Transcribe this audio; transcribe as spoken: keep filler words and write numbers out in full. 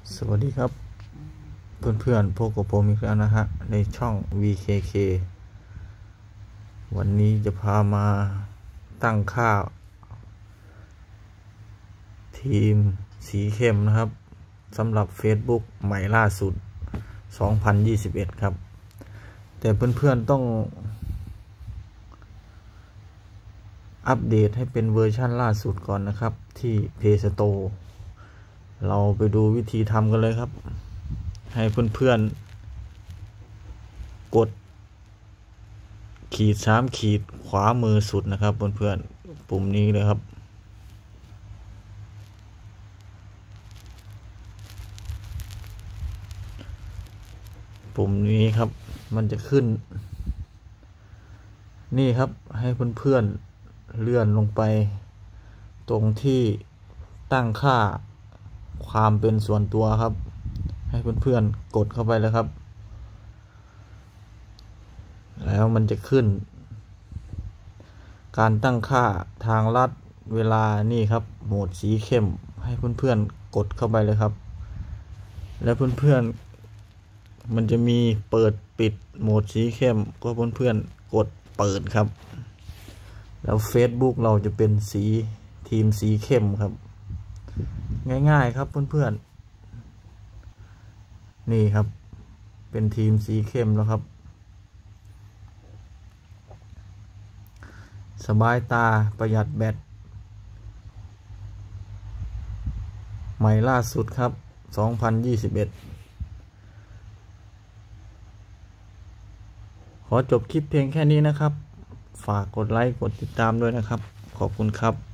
สวัสดีครับเพื่อนๆพบกับผมอีกแล้วนะฮะในช่อง วี เค เค วันนี้จะพามาตั้งค่าทีมสีเข้มนะครับสำหรับ Facebook ใหม่ล่าสุดสองพันยี่สิบเอ็ดครับแต่เพื่อนๆต้องอัปเดตให้เป็นเวอร์ชั่นล่าสุดก่อนนะครับที่ Play Store เราไปดูวิธีทำกันเลยครับให้เพื่อนๆกดขีดสามขีดขวามือสุดนะครับเพื่อนๆปุ่มนี้เลยครับปุ่มนี้ครับมันจะขึ้นนี่ครับให้เพื่อนๆเลื่อนลงไปตรงที่ตั้งค่าความเป็นส่วนตัวครับให้เพื่อนๆกดเข้าไปเลยครับแล้วมันจะขึ้นการตั้งค่าทางลัดเวลานี่ครับโหมดสีเข้มให้เพื่อนๆกดเข้าไปเลยครับแล้วเพื่อนๆมันจะมีเปิดปิดโหมดสีเข้มก็เพื่อนๆกดเปิดครับแล้ว Facebook เราจะเป็นสีทีมสีเข้มครับง่ายๆครับเพื่อนๆนี่ครับเป็นทีมสีเข้มแล้วครับสบายตาประหยัดแบตใหม่ล่าสุดครับสองพันยี่สิบเอ็ดขอจบคลิปเพียงแค่นี้นะครับฝากกดไลค์กดติดตามด้วยนะครับขอบคุณครับ